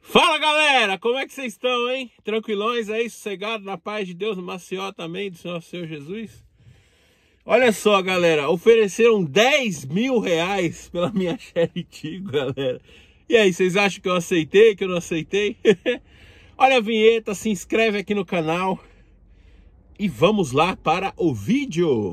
Fala galera, como é que vocês estão, hein? Tranquilões aí, sossegados, na paz de Deus, no Maceió também, do Senhor Jesus? Olha só galera, ofereceram 10 mil reais pela minha Chery Tiggo, galera. E aí, vocês acham que eu aceitei, que eu não aceitei? Olha a vinheta, se inscreve aqui no canal e vamos lá para o vídeo.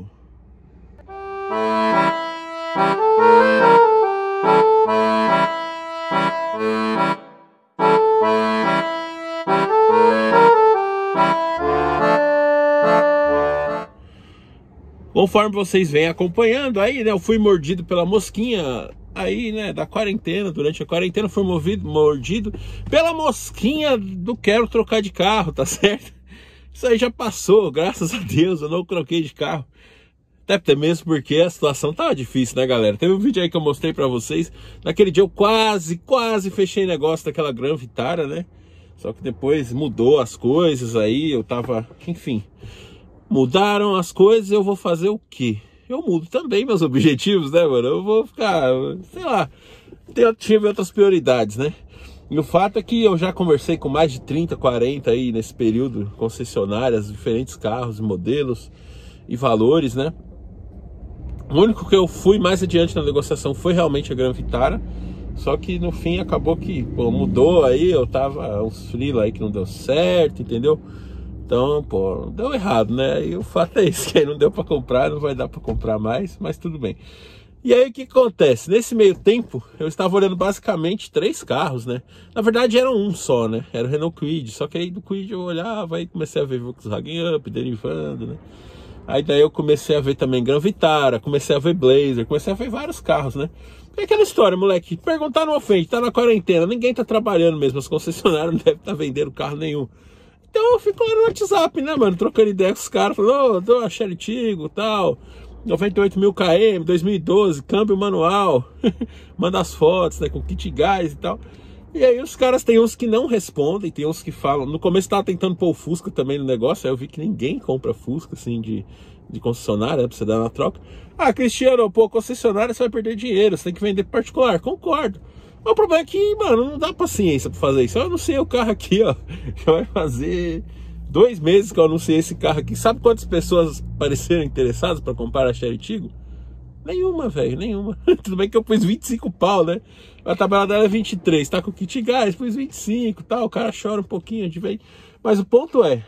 Conforme vocês vêm acompanhando aí, né, eu fui mordido pela mosquinha aí, né, da quarentena. Durante a quarentena fui mordido pela mosquinha do quero trocar de carro, tá certo? Isso aí já passou, graças a Deus, eu não troquei de carro. Até mesmo porque a situação tava difícil, né, galera? Teve um vídeo aí que eu mostrei pra vocês. Naquele dia eu quase fechei negócio daquela Gran Vitara, né? Só que depois mudou as coisas aí, eu tava, enfim... Mudaram as coisas, eu vou fazer o quê? Eu mudo também meus objetivos, né, mano? Eu vou ficar, sei lá, tive outras prioridades, né? E o fato é que eu já conversei com mais de 30, 40 aí nesse período, concessionárias, diferentes carros, modelos e valores, né? O único que eu fui mais adiante na negociação foi realmente a Gran Vitara. Só que no fim acabou que, pô, mudou aí, eu tava uns freela aí que não deu certo, entendeu? Então, pô, deu errado, né? E o fato é isso, que aí não deu pra comprar, não vai dar pra comprar mais, mas tudo bem. E aí o que acontece? Nesse meio tempo, eu estava olhando basicamente 3 carros, né? Na verdade era um só, né? Era o Renault Kwid, só que aí do Kwid eu olhava e comecei a ver Volkswagen Up, derivando, né? Aí daí eu comecei a ver também Gran Vitara, comecei a ver Blazer, comecei a ver vários carros, né? É aquela história, moleque, perguntar não ofende, tá na quarentena, ninguém tá trabalhando mesmo, as concessionárias não devem estar vendendo carro nenhum. Então eu fico lá no WhatsApp, né, mano, trocando ideia com os caras, falando, ô, dou a Chery Tiggo, tal, 98 mil km, 2012, câmbio manual, manda as fotos, né, com kit gás e tal. E aí os caras, tem uns que não respondem, tem uns que falam, no começo tava tentando pôr o Fusca também no negócio, aí eu vi que ninguém compra Fusca, assim, de concessionária, né, pra você dar na troca. Ah, Cristiano, pô, concessionária você vai perder dinheiro, você tem que vender particular, concordo. Mas o problema é que, mano, não dá paciência pra fazer isso. Eu anunciei o carro aqui, ó. Já vai fazer 2 meses que eu anunciei esse carro aqui. Sabe quantas pessoas pareceram interessadas pra comprar a Chery Tiggo? Nenhuma, velho, nenhuma. Tudo bem que eu pus 25 pau, né? A tabela dela é 23, tá com kit gás, pus 25 e tal. O cara chora um pouquinho de vez. Mas o ponto é,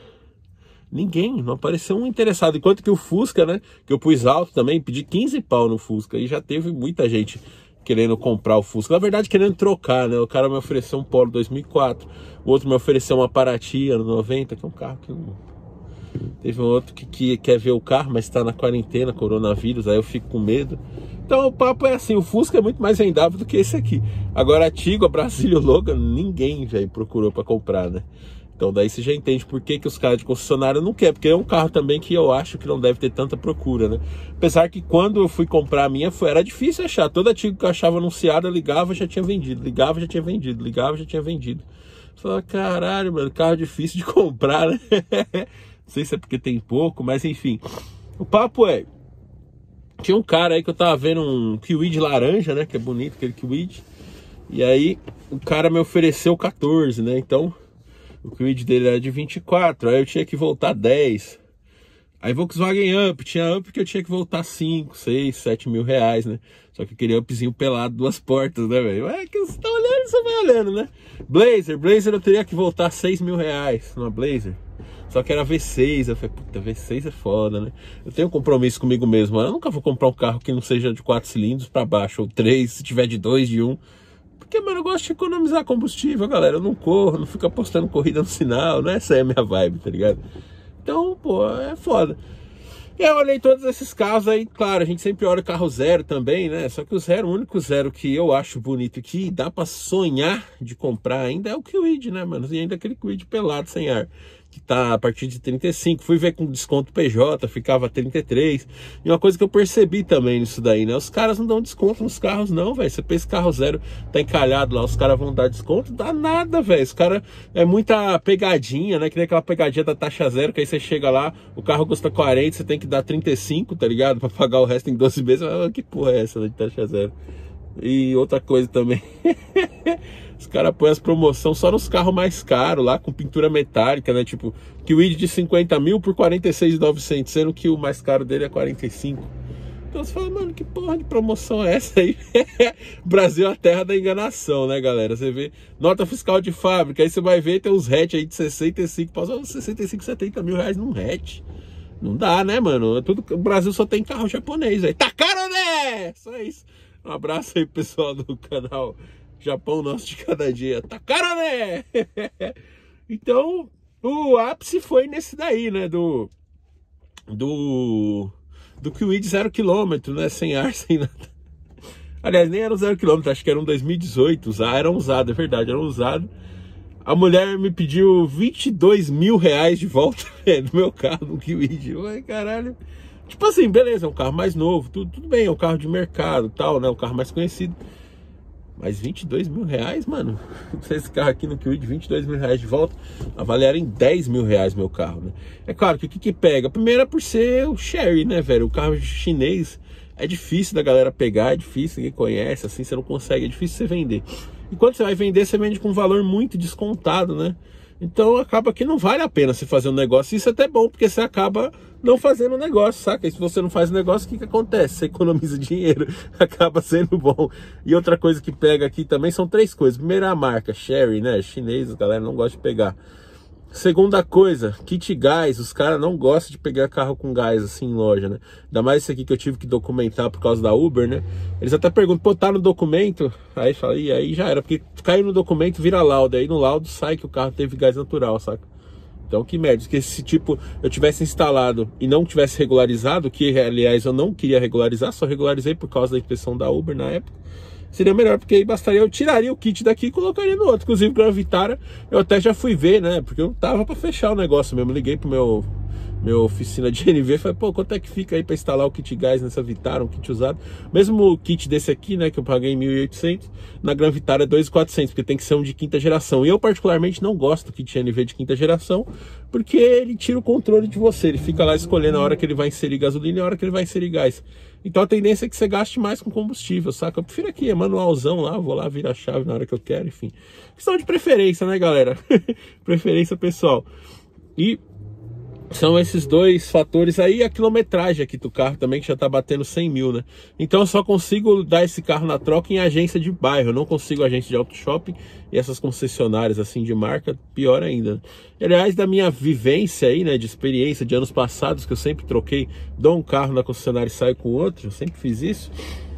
ninguém, não apareceu um interessado. Enquanto que o Fusca, né, que eu pus alto também, pedi 15 pau no Fusca. E já teve muita gente querendo comprar o Fusca, na verdade querendo trocar, né? O cara me ofereceu um Polo 2004, o outro me ofereceu uma Paraty ano 90, que é um carro que não... Teve um outro que quer ver o carro, mas está na quarentena, coronavírus, aí eu fico com medo. Então o papo é assim, o Fusca é muito mais vendável do que esse aqui. Agora a Tiggo, a Brasília, o Logan, ninguém, velho, procurou para comprar, né? Então daí você já entende por que os caras de concessionária não querem, porque é um carro também que eu acho que não deve ter tanta procura, né? Apesar que quando eu fui comprar a minha, era difícil achar. Toda Tiggo que eu achava anunciada, ligava, já tinha vendido. Ligava, já tinha vendido. Ligava, já tinha vendido. Eu falava, caralho, mano, carro difícil de comprar, né? Não sei se é porque tem pouco, mas enfim. O papo é... Tinha um cara aí que eu tava vendo um Kwid laranja, né? Que é bonito, aquele Kwid. E aí, o cara me ofereceu 14, né? Então... O Kwid dele era de 24, aí eu tinha que voltar 10. Aí Volkswagen Up, tinha Up que eu tinha que voltar 5, 6, 7 mil reais, né? Só que eu queria Upzinho pelado, 2 portas, né, velho? É que você tá olhando, você vai olhando, né? Blazer eu teria que voltar 6 mil reais numa Blazer. Só que era V6, eu falei, puta, V6 é foda, né? Eu tenho um compromisso comigo mesmo, eu nunca vou comprar um carro que não seja de 4 cilindros pra baixo, ou 3, se tiver de 2, de 1. Porque, mano, eu gosto de economizar combustível, galera. Eu não corro, não fico apostando corrida no sinal. Não é essa aí a minha vibe, tá ligado? Então, pô, é foda. E eu olhei todos esses carros aí, claro, a gente sempre olha o carro zero também, né? Só que o único zero que eu acho bonito e que dá pra sonhar de comprar ainda é o Kwid, né, mano? E ainda aquele Kwid pelado, sem ar, que tá a partir de 35. Fui ver com desconto PJ, ficava 33. E uma coisa que eu percebi também nisso daí, né? Os caras não dão desconto nos carros não, velho. Você pensa carro zero, tá encalhado lá, os caras vão dar desconto? Dá nada, velho. Os caras é muita pegadinha, né? Que nem aquela pegadinha da taxa zero, que aí você chega lá, o carro custa 40, você tem que dar 35, tá ligado? Pra pagar o resto em 12 meses. Que porra é essa de taxa zero? E outra coisa também, os caras põem as promoções só nos carros mais caros lá, com pintura metálica, né? Tipo, Kwid de 50 mil por 46.900, sendo que o mais caro dele é 45. Então você fala, mano, que porra de promoção é essa aí? Brasil é a terra da enganação, né, galera? Você vê nota fiscal de fábrica, aí você vai ver, tem uns hatch aí de 65, passou 65, 70 mil reais num hatch. Não dá, né, mano? O Brasil só tem carro japonês, aí. Tá caro, né? Só isso. Um abraço aí, pessoal do canal Japão Nosso de Cada Dia. Tá caro, né? Então, o ápice foi nesse daí, né? Do Kwid 0 km, né? Sem ar, sem nada. Aliás, nem era um 0 km, acho que era um 2018. Era um usado, é verdade, era um usado. A mulher me pediu 22 mil reais de volta do meu carro no Kwid. Ué, caralho. Tipo assim, beleza, é um carro mais novo, tudo bem, é um carro de mercado, tal, né? Um carro mais conhecido. Mas 22 mil reais, mano? Esse carro aqui no Kwid, 22 mil reais de volta, avaliaram em 10 mil reais meu carro, né? É claro que o que pega? Primeiro é por ser o Chery, né, velho? O carro chinês é difícil da galera pegar, é difícil, ninguém conhece, assim, você não consegue, é difícil você vender. E quando você vai vender, você vende com um valor muito descontado, né? Então acaba que não vale a pena você fazer um negócio. Isso é até bom, porque você acaba não fazendo o negócio, saca? E se você não faz o negócio, o que acontece? Você economiza dinheiro, acaba sendo bom. E outra coisa que pega aqui também são 3 coisas. Primeiro é a marca, Chery, né? Chinês, a galera não gosta de pegar. Segunda coisa, kit gás, os caras não gostam de pegar carro com gás assim em loja, né? Ainda mais esse aqui que eu tive que documentar por causa da Uber, né? Eles até perguntam, pô, tá no documento? Aí fala, e aí já era, porque caiu no documento, vira laudo, aí no laudo sai que o carro teve gás natural, saca? Então que merda, que se tipo eu tivesse instalado e não tivesse regularizado, que aliás eu não queria regularizar, só regularizei por causa da inspeção da Uber na época. Seria melhor, porque aí bastaria, eu tiraria o kit daqui e colocaria no outro. Inclusive, Gran Vitara, eu até já fui ver, né? Porque eu tava pra fechar o negócio mesmo. Liguei pro meu oficina de NV e falei, pô, quanto é que fica aí pra instalar o kit gás nessa Vitara, um kit usado? Mesmo o kit desse aqui, né, que eu paguei 1.800, na Gran Vitara é 2.400, porque tem que ser um de quinta geração. E eu particularmente não gosto do kit NV de quinta geração, porque ele tira o controle de você. Ele fica lá escolhendo a hora que ele vai inserir gasolina e a hora que ele vai inserir gás. Então a tendência é que você gaste mais com combustível, saca? Eu prefiro aqui, é manualzão lá, vou lá, virar a chave na hora que eu quero, enfim. Questão de preferência, né, galera? Preferência pessoal. E são esses 2 fatores aí, a quilometragem aqui do carro também, que já tá batendo 100 mil, né? Então eu só consigo dar esse carro na troca em agência de bairro, eu não consigo agência de auto shopping e essas concessionárias assim de marca, pior ainda. E, aliás, da minha vivência aí, né, de experiência de anos passados, que eu sempre troquei, dou um carro na concessionária e saio com outro, eu sempre fiz isso.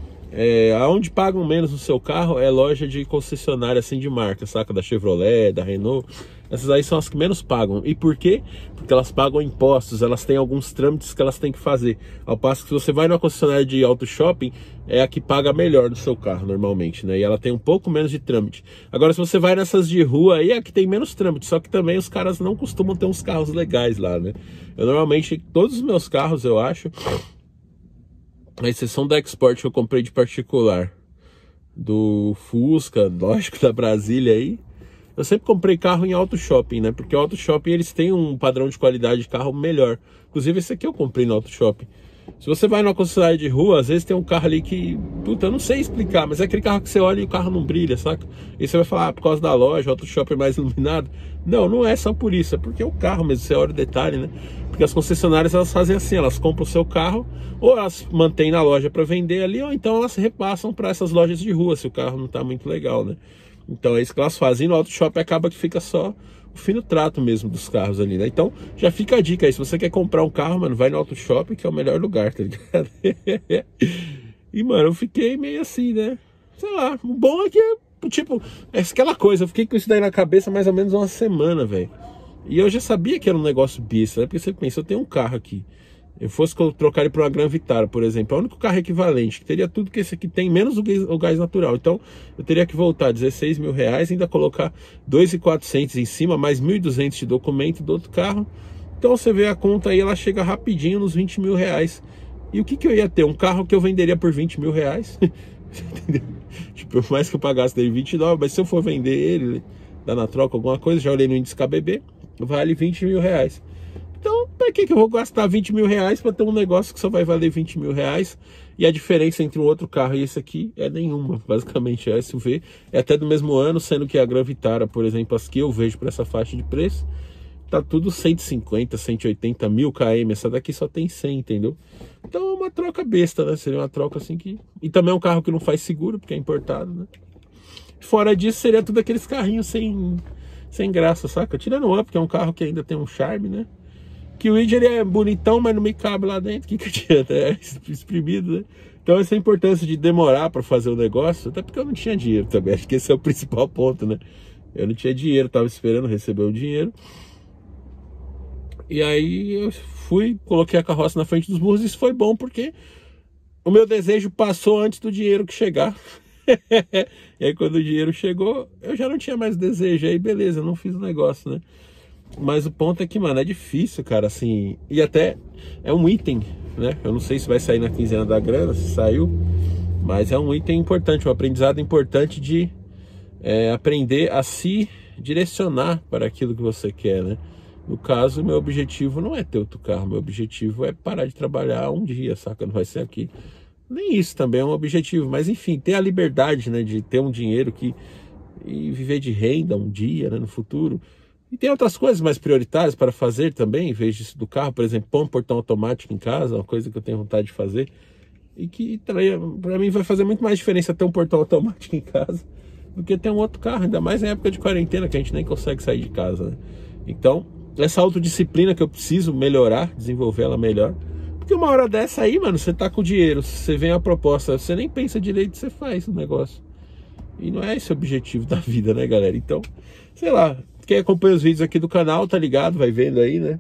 Aonde pagam menos no seu carro é loja de concessionária assim de marca, saca? Da Chevrolet, da Renault. Essas aí são as que menos pagam. E por quê? Porque elas pagam impostos, elas têm alguns trâmites que elas têm que fazer. Ao passo que se você vai numa concessionária de auto shopping, é a que paga melhor do seu carro normalmente, né? E ela tem um pouco menos de trâmite. Agora, se você vai nessas de rua aí, é a que tem menos trâmite. Só que também os caras não costumam ter uns carros legais lá, né? Eu normalmente, todos os meus carros, eu acho, a exceção da Export que eu comprei de particular, do Fusca, lógico, da Brasília aí, eu sempre comprei carro em auto shopping, né? Porque o auto shopping eles têm um padrão de qualidade de carro melhor. Inclusive esse aqui eu comprei no auto shopping. Se você vai numa concessionária de rua, às vezes tem um carro ali que, puta, eu não sei explicar, mas é aquele carro que você olha e o carro não brilha, saca? E você vai falar, ah, por causa da loja, o auto shopping é mais iluminado. Não, não é só por isso, é porque é o carro mesmo, você olha o detalhe, né? Porque as concessionárias, elas fazem assim, elas compram o seu carro, ou elas mantêm na loja para vender ali, ou então elas repassam para essas lojas de rua, se o carro não tá muito legal, né? Então é isso que elas fazem. E no auto shopping acaba que fica só o fino trato mesmo dos carros ali, né? Então já fica a dica aí, se você quer comprar um carro, mano, vai no auto shopping, que é o melhor lugar, tá ligado? E, mano, eu fiquei meio assim, né? Sei lá, o bom é que, tipo, é aquela coisa, eu fiquei com isso daí na cabeça mais ou menos uma semana, velho. E eu já sabia que era um negócio besta, né? Porque você pensa, eu tenho um carro aqui, eu fosse trocar ele por uma Gran Vitara, por exemplo, é o único carro equivalente, que teria tudo que esse aqui tem, menos o gás natural. Então, eu teria que voltar 16 mil reais, ainda colocar 2.400 em cima, mais 1.200 de documento do outro carro. Então, você vê a conta aí, ela chega rapidinho nos 20 mil reais. E o que que eu ia ter? Um carro que eu venderia por 20 mil reais. Entendeu? Tipo, por mais que eu pagasse dele 29, mas se eu for vender ele, dar na troca alguma coisa, já olhei no índice KBB, vale 20 mil reais. Então, pra que eu vou gastar 20 mil reais pra ter um negócio que só vai valer 20 mil reais? E a diferença entre um outro carro e esse aqui é nenhuma, basicamente. A SUV é até do mesmo ano, sendo que a Gran Vitara, por exemplo, as que eu vejo por essa faixa de preço, tá tudo 150, 180 mil km, essa daqui só tem 100, entendeu? Então é uma troca besta, né? Seria uma troca assim que... E também é um carro que não faz seguro, porque é importado, né? Fora disso, seria tudo aqueles carrinhos sem graça, saca? Tirando o Up, que é um carro que ainda tem um charme, né? Que o Id, ele é bonitão, mas não me cabe lá dentro. Que adianta? É exprimido, né? Então essa é a importância de demorar para fazer o negócio, até porque eu não tinha dinheiro também. Acho que esse é o principal ponto, né? Eu não tinha dinheiro, tava esperando receber o dinheiro. E aí eu fui, coloquei a carroça na frente dos burros, e isso foi bom porque o meu desejo passou antes do dinheiro que chegar. E aí quando o dinheiro chegou, eu já não tinha mais desejo. Aí beleza, eu não fiz o negócio, né? Mas o ponto é que, mano, é difícil, cara, assim. E até é um item, né? Eu não sei se vai sair na quinzena da grana, se saiu. Mas é um item importante, um aprendizado importante de aprender a se direcionar para aquilo que você quer, né? No caso, meu objetivo não é ter outro carro. Meu objetivo é parar de trabalhar um dia, saca? Não vai ser aqui. Nem isso também é um objetivo. Mas, enfim, ter a liberdade, né? De ter um dinheiro e viver de renda um dia, né? No futuro. E tem outras coisas mais prioritárias para fazer também, em vez disso do carro. Por exemplo, pôr um portão automático em casa, uma coisa que eu tenho vontade de fazer. E que, para mim, vai fazer muito mais diferença ter um portão automático em casa do que ter um outro carro. Ainda mais em época de quarentena, que a gente nem consegue sair de casa, né? Então, essa autodisciplina que eu preciso melhorar, desenvolver ela melhor. Porque uma hora dessa aí, mano, você tá com dinheiro, você vem a proposta, você nem pensa direito, você faz o negócio. E não é esse o objetivo da vida, né, galera? Então, sei lá, quem acompanha os vídeos aqui do canal, tá ligado, vai vendo aí, né?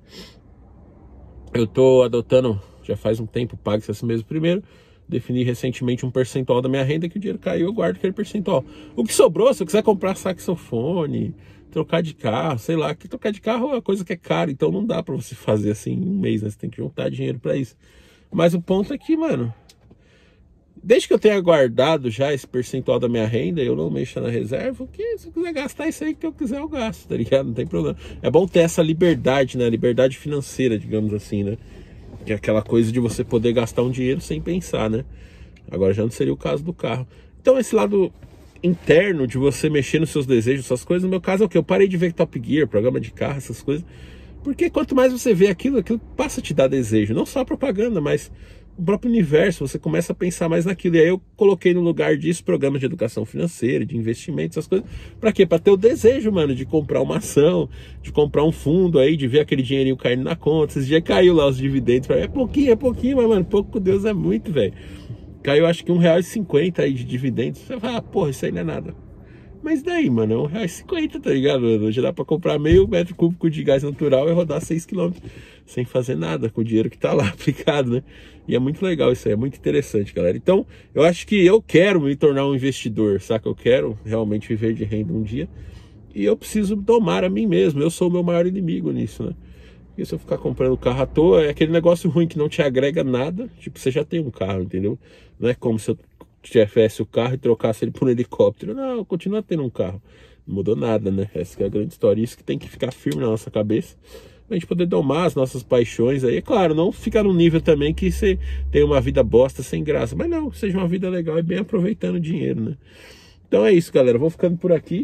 Eu tô adotando, já faz um tempo, pague-se assim mesmo primeiro. Defini recentemente um percentual da minha renda, que o dinheiro caiu, eu guardo aquele percentual. O que sobrou, se eu quiser comprar saxofone, trocar de carro, sei lá, que trocar de carro é uma coisa que é cara, então não dá pra você fazer assim em um mês, né? Você tem que juntar dinheiro pra isso. Mas o ponto é que, mano, desde que eu tenha guardado já esse percentual da minha renda, eu não mexo na reserva, porque se eu quiser gastar isso aí que eu quiser, eu gasto, tá ligado? Não tem problema. É bom ter essa liberdade, né? Liberdade financeira, digamos assim, né? Que é aquela coisa de você poder gastar um dinheiro sem pensar, né? Agora já não seria o caso do carro. Então esse lado interno de você mexer nos seus desejos, essas coisas, no meu caso é o que? Eu parei de ver Top Gear, programa de carro, essas coisas, porque quanto mais você vê aquilo passa a te dar desejo, não só a propaganda, mas o próprio universo, você começa a pensar mais naquilo. E aí eu coloquei no lugar disso programas de educação financeira, de investimento, essas coisas. Pra quê? Pra ter o desejo, mano, de comprar uma ação, de comprar um fundo aí, de ver aquele dinheirinho caindo na conta. Esse dia caiu lá os dividendos. É pouquinho, mas, mano, pouco com Deus é muito, velho. Caiu acho que R$1,50 aí de dividendos. Você fala, porra, isso aí não é nada. Mas daí, mano, é R$1,50, tá ligado? Hoje dá pra comprar meio metro cúbico de gás natural e rodar 6 km sem fazer nada, com o dinheiro que tá lá aplicado, né? E é muito legal isso aí, é muito interessante, galera. Então, eu acho que eu quero me tornar um investidor, saca? Eu quero realmente viver de renda um dia. E eu preciso domar a mim mesmo, eu sou o meu maior inimigo nisso, né? Porque se eu ficar comprando carro à toa, é aquele negócio ruim que não te agrega nada. Tipo, você já tem um carro, entendeu? Não é como se eu tivesse o carro e trocasse ele por um helicóptero. Não, continua tendo um carro. Não mudou nada, né? Essa que é a grande história. Isso que tem que ficar firme na nossa cabeça, pra gente poder domar as nossas paixões aí. É claro, não ficar num nível também que você tem uma vida bosta sem graça. Mas não, seja uma vida legal e bem aproveitando o dinheiro, né? Então é isso, galera. Vou ficando por aqui.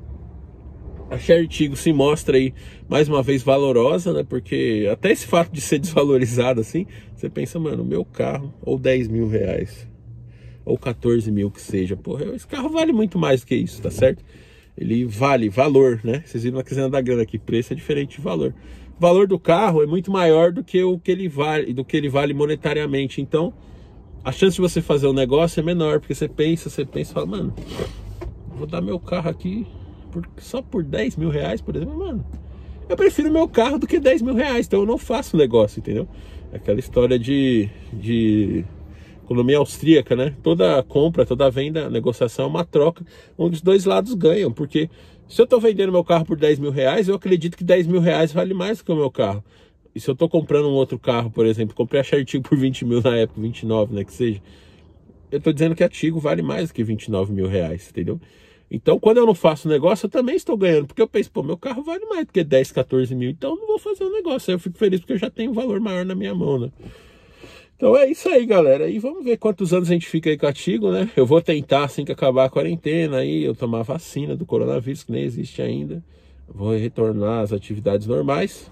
A Chery Tiggo se mostra aí, mais uma vez, valorosa, né? Porque até esse fato de ser desvalorizado assim, você pensa, mano, meu carro, ou 10 mil reais, ou 14 mil que seja, porra, esse carro vale muito mais do que isso, tá certo? Ele vale valor, né? Vocês viram na quinzena da grana aqui, preço é diferente de valor. O valor do carro é muito maior do que o que ele vale, monetariamente. Então, a chance de você fazer um negócio é menor, porque você pensa e fala, mano, vou dar meu carro aqui só por 10 mil reais, por exemplo, mano, eu prefiro meu carro do que 10 mil reais, então eu não faço negócio, entendeu? Aquela história de economia austríaca, né? Toda compra, toda venda, negociação é uma troca onde os dois lados ganham, porque se eu tô vendendo meu carro por 10 mil reais, eu acredito que 10 mil reais vale mais do que o meu carro. E se eu tô comprando um outro carro, por exemplo, comprei a Chery Tiggo por 20 mil na época, 29, né, que seja, eu tô dizendo que a Tiggo vale mais do que 29 mil reais, entendeu? Então, quando eu não faço negócio, eu também estou ganhando. Porque eu penso, pô, meu carro vale mais do que 10, 14 mil. Então, eu não vou fazer um negócio. Aí eu fico feliz porque eu já tenho um valor maior na minha mão, né? Então, é isso aí, galera. E vamos ver quantos anos a gente fica aí catigo, né? Eu vou tentar, assim que acabar a quarentena, aí eu tomar a vacina do coronavírus, que nem existe ainda. Vou retornar às atividades normais.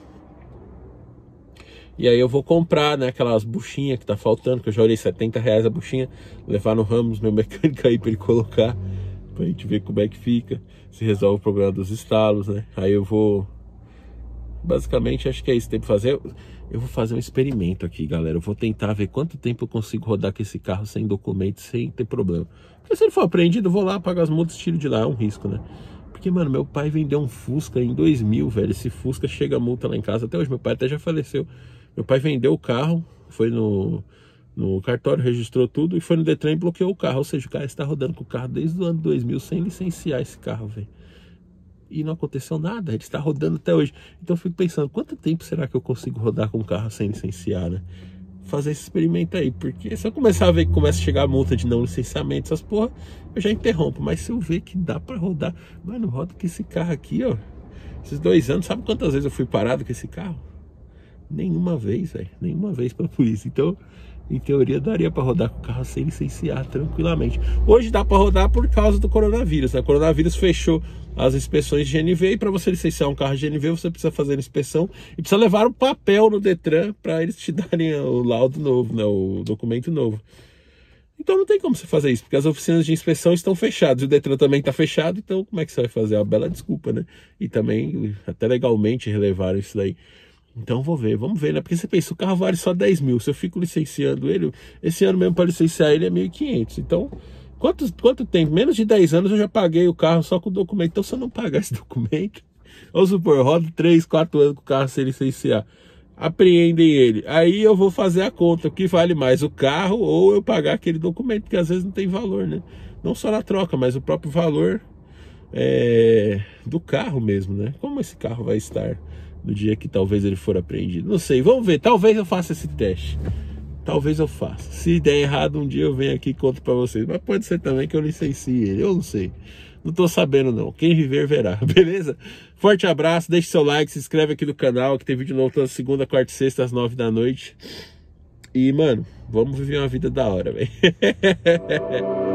E aí eu vou comprar, né, aquelas buchinhas que tá faltando, que eu já olhei R$70 a buchinha, levar no Ramos, meu mecânico aí pra ele colocar, pra gente ver como é que fica, se resolve o problema dos estalos, né? Aí eu vou, basicamente, acho que é isso que tem que fazer. Eu vou fazer um experimento aqui, galera. Eu vou tentar ver quanto tempo eu consigo rodar com esse carro sem documento, sem ter problema. Porque se ele for apreendido, eu vou lá pagar as multas, tiro de lá, é um risco, né? Porque, mano, meu pai vendeu um Fusca em 2000, velho. Esse Fusca chega a multa lá em casa. Até hoje, meu pai até já faleceu. Meu pai vendeu o carro, foi no cartório, registrou tudo e foi no Detran e bloqueou o carro. Ou seja, o cara está rodando com o carro desde o ano 2000 sem licenciar esse carro, velho. E não aconteceu nada, ele está rodando até hoje. Então eu fico pensando, quanto tempo será que eu consigo rodar com o carro sem licenciar, né? Fazer esse experimento aí, porque se eu começar a ver que começa a chegar a multa de não licenciamento, essas porra, eu já interrompo. Mas se eu ver que dá pra rodar, mano, roda com esse carro aqui, ó. Esses 2 anos, sabe quantas vezes eu fui parado com esse carro? Nenhuma vez, velho. Nenhuma vez pela polícia. Então, em teoria, daria pra rodar com o carro sem licenciar tranquilamente. Hoje dá pra rodar por causa do coronavírus, né? O coronavírus fechou as inspeções de GNV e para você licenciar um carro de GNV, você precisa fazer a inspeção e precisa levar um papel no Detran para eles te darem o laudo novo, né? O documento novo. Então não tem como você fazer isso, porque as oficinas de inspeção estão fechadas, o Detran também está fechado, então como é que você vai fazer? É uma bela desculpa, né? E também, até legalmente, relevaram isso daí. Então vamos ver, né? Porque você pensa, o carro vale só 10 mil, se eu fico licenciando ele, esse ano mesmo para licenciar ele é 1.500, então quanto tempo? Menos de 10 anos eu já paguei o carro só com o documento, então se eu não pagar esse documento, vamos supor, rodo 3, 4 anos com o carro sem licenciar, apreendem ele, aí eu vou fazer a conta, o que vale mais, o carro ou eu pagar aquele documento, porque às vezes não tem valor, né? Não só na troca, mas o próprio valor do carro mesmo, né? Como esse carro vai estar no dia que talvez ele for apreendido? Não sei, vamos ver, talvez eu faça esse teste. Talvez eu faça. Se der errado um dia eu venho aqui e conto pra vocês. Mas pode ser também que eu licencie ele, eu não sei. Não tô sabendo não, quem viver verá, beleza? Forte abraço, deixe seu like, se inscreve aqui no canal, que tem vídeo novo toda segunda, quarta e sexta às 9 da noite. E, mano, vamos viver uma vida da hora, velho.